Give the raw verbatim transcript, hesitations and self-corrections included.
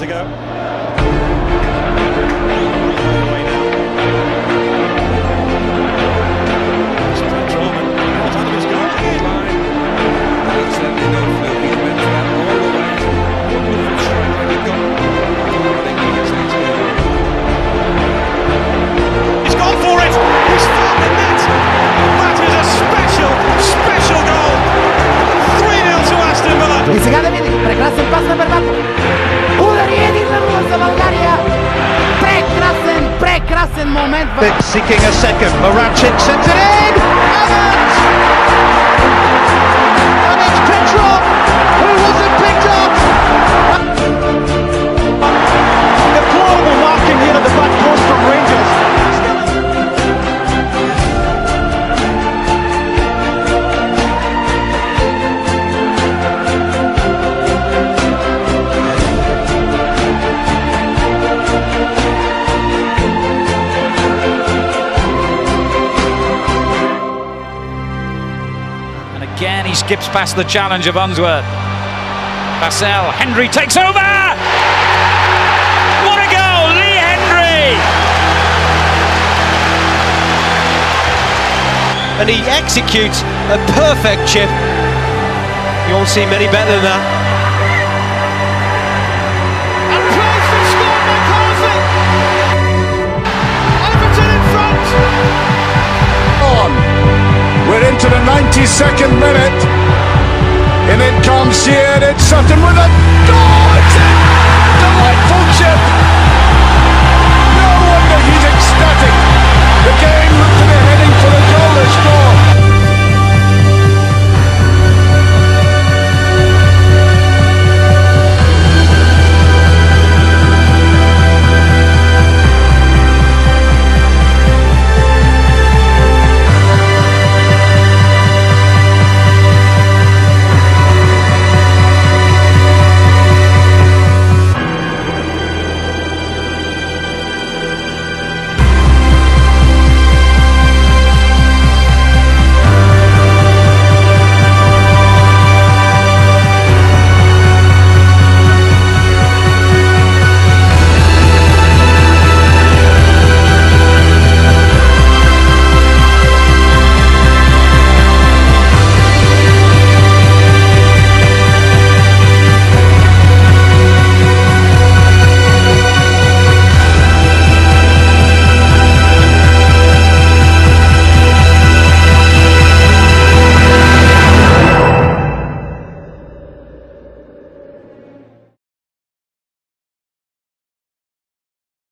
to go. It's Petrov and not out of his goal. Absolutely no fluke. He's meant to that all the way. Wonderful strike like he got. I think he gets next game. He's gone for it! He's found the net! That is a special, special goal! three nil to Aston Villa! И сега да видим, прекрасен пас на Бербатов. Удари един на за България. Прекрасен, прекрасен момент. Seeking a second, Moravcik sends it in! Evans! And it's Petrov, who wasn't picked up! Deplorable marking here at the back post from Rangers. Again, he skips past the challenge of Unsworth. Vassell, Hendry takes over! What a goal, Lee Hendry! And he executes a perfect chip. You won't see many better than that. And plays for scored by Coldfield! Everton in front! On. We're into the ninety-second minute. In it comes here, it's Sutton with a goal! It's a delightful chip!